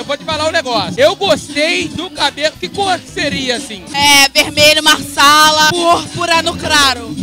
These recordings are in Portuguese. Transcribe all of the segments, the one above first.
eu vou te falar um negócio. Eu gostei do cabelo. Que cor seria assim? É, vermelho, marsala, púrpura no claro.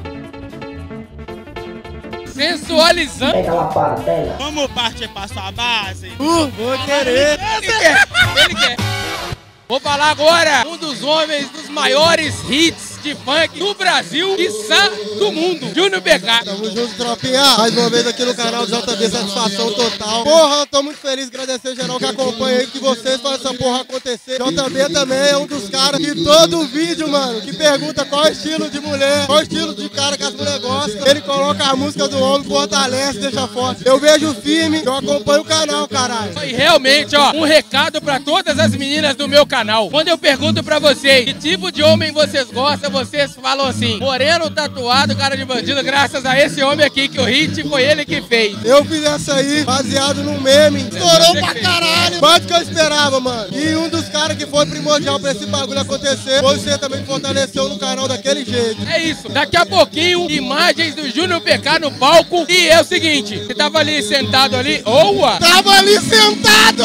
Sensualizando. Pega lá para, pega. Vamos partir pra sua base? Vou querer. Ele quer. Vou falar agora um dos homens dos maiores hits de funk do Brasil e do mundo, Júnior BK. Tamo junto, tropinha. Mais uma vez aqui no canal do JB, satisfação total. Porra, tô muito feliz, agradecer geral que acompanha aí, que vocês fazem essa porra acontecer. JB também é um dos caras que todo vídeo, mano, que pergunta qual é o estilo de mulher, qual é o estilo de cara que as mulheres gostam. Ele coloca a música do homem, fortalece, deixa forte. Eu vejo firme, eu acompanho o canal, caralho. E realmente, ó, um recado pra todas as meninas do meu canal. Quando eu pergunto pra vocês que tipo de homem vocês gostam, vocês falam assim: moreno, tatuado, cara de bandido, graças a esse homem aqui, que o hit foi ele que fez. Eu fiz essa aí, baseado num meme. Estourou pra caralho. Mais do que eu esperava, mano. E um dos caras que foi primordial pra esse bagulho acontecer, você também fortaleceu no canal daquele jeito. É isso. Daqui a pouquinho, imagens do Júnior BK no palco. E é o seguinte, você tava ali sentado ali, oua! Tava ali sentado!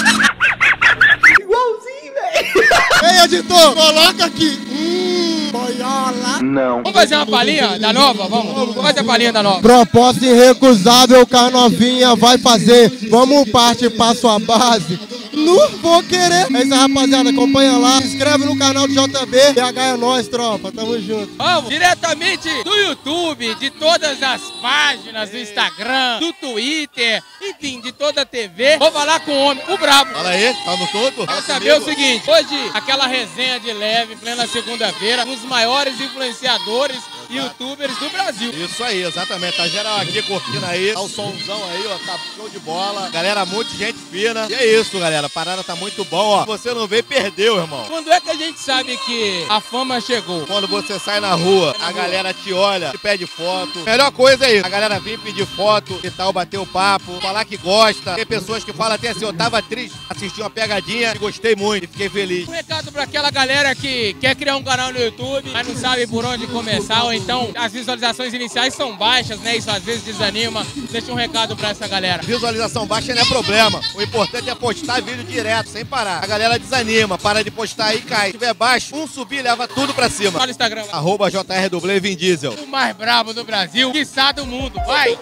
Igualzinho, velho! Ei, editor, coloca aqui. Boiola. Não. Vamos fazer uma palhinha da nova? Vamos fazer a palhinha da nova. Proposta irrecusável que a novinha vai fazer. Vamos partir pra sua base. Não vou querer. É isso aí, rapaziada. Acompanha lá. Se inscreve no canal do JB. BH é nóis, tropa. Tamo junto. Vamos, diretamente do YouTube, de todas as páginas, do Instagram, do Twitter, enfim, de toda a TV. Vou falar com o homem, o brabo. Fala aí, tá no todo? Quero saber o seguinte, hoje, aquela resenha de leve, plena segunda-feira, um dos maiores influenciadores e youtubers do Brasil. Isso aí, exatamente. Tá geral aqui curtindo aí. Tá o somzão aí, ó. Tá show de bola. Galera, muito gente fina. E é isso, galera. A parada tá muito bom, ó. Você não veio, perdeu, irmão. Quando é que a gente sabe que a fama chegou? Quando você sai na rua, a galera te olha, te pede foto. Melhor coisa é isso. A galera vem pedir foto e tal, bater o papo, falar que gosta. Tem pessoas que falam até assim, eu tava triste, assisti uma pegadinha e gostei muito e fiquei feliz. Um recado pra aquela galera que quer criar um canal no YouTube, mas não sabe por onde começar, ou então as visualizações iniciais são baixas, né? Isso às vezes desanima. Deixa um recado pra essa galera. Visualização baixa não é problema. O importante é postar vídeo direto, sem parar. A galera desanima, para de postar e cai. Se tiver baixo, um subir leva tudo pra cima. Fala no Instagram. @JRW Vin Diesel. O mais brabo do Brasil, quiçá do mundo. Vai!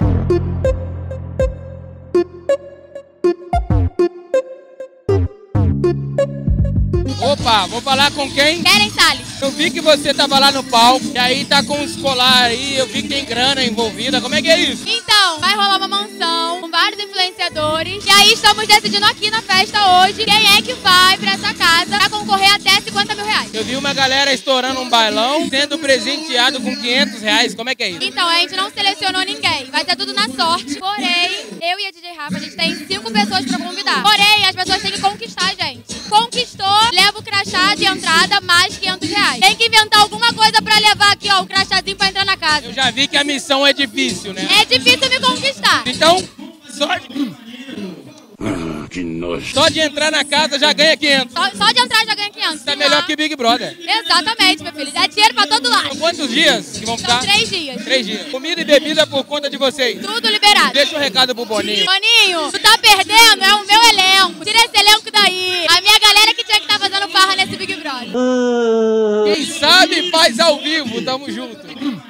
Opa, vou falar com quem? Keren Salles. Eu vi que você tava lá no palco, e aí tá com os colar aí, eu vi que tem grana envolvida, como é que é isso? Então, vai rolar uma mansão com vários influenciadores. E aí estamos decidindo aqui na festa hoje quem é que vai pra essa casa pra concorrer até 50 mil reais. Eu vi uma galera estourando um bailão, sendo presenteado com 500 reais, como é que é isso? Então, a gente não selecionou ninguém, vai ser tudo na sorte. Porém, eu e a DJ Rafa, a gente tem 5 pessoas pra convidar. Porém, as pessoas têm que conquistar a gente. Conquistou, leva o crachá de entrada mais 500 reais. Tem que inventar alguma coisa pra levar aqui, ó, o crachazinho pra entrar na casa. Eu já vi que a missão é difícil, né? É difícil me conquistar. Então, só de entrar na casa já ganha 500. Só de entrar já ganha 500. Tá melhor que Big Brother. Exatamente, meu filho. É dinheiro pra todo lado. São quantos dias que vão São ficar? 3 dias. 3 dias. Comida e bebida por conta de vocês. Tudo liberado. Deixa um recado pro Boninho. Boninho, tu tá perdendo, é o meu elenco. Tira esse elenco daí. A minha galera que tinha que estar fazendo farra nesse Big Brother. Quem sabe faz ao vivo, tamo junto.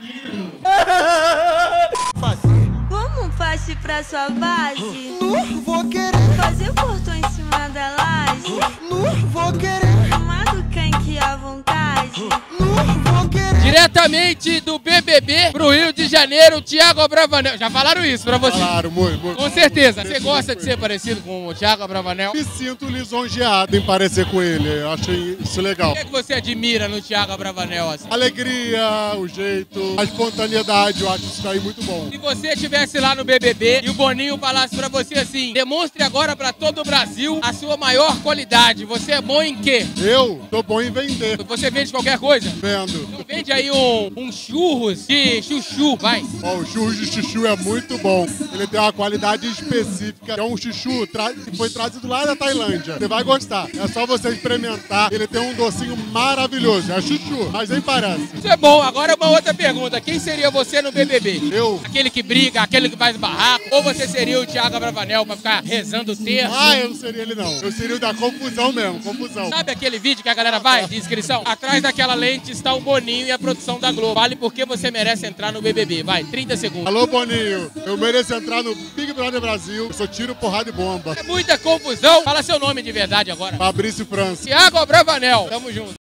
Vamos partir pra sua base? Não vou querer. Fazer portão em cima da laje? Não vou querer. Amado canque à vontade? Não vou querer. Diretamente do BBB pro Rio de Janeiro, Thiago Abravanel. Já falaram isso pra você? Claro, muito. Com certeza. Você gosta de ser parecido com o Thiago Abravanel? Me sinto lisonjeado em parecer com ele. Eu achei isso legal. O que é que você admira no Thiago Abravanel? Assim? Alegria, o jeito, a espontaneidade, eu acho isso daí muito bom. Se você estivesse lá no BBB e o Boninho falasse pra você assim, demonstre agora pra todo o Brasil a sua maior qualidade. Você é bom em quê? Eu tô bom em vender. Você vende qualquer coisa? Vendo. Então vende aí um churros de chuchu. vai. Ó, o churros de chuchu é muito bom. Ele tem uma qualidade específica. É um chuchu que foi trazido lá da Tailândia. Você vai gostar. É só você experimentar. Ele tem um docinho maravilhoso. É chuchu, mas nem parece. Isso é bom. Agora uma outra pergunta. Quem seria você no BBB? Eu. Aquele que briga, aquele que faz barraco? Ou você seria o Thiago Abravanel pra ficar rezando o terço? Ah, eu não seria ele, não. Eu seria o da confusão mesmo, confusão. Sabe aquele vídeo que a galera vai de inscrição? Atrás daquela lente está o Boninho e a produção da Globo. Fale porque você merece entrar no BBB. Vai, 30 segundos. Alô, Boninho. Eu mereço entrar no Big Brother Brasil. Eu sou tiro, porrada e bomba. É muita confusão. Fala seu nome de verdade agora. Fabrício França. Thiago Abravanel. Tamo junto.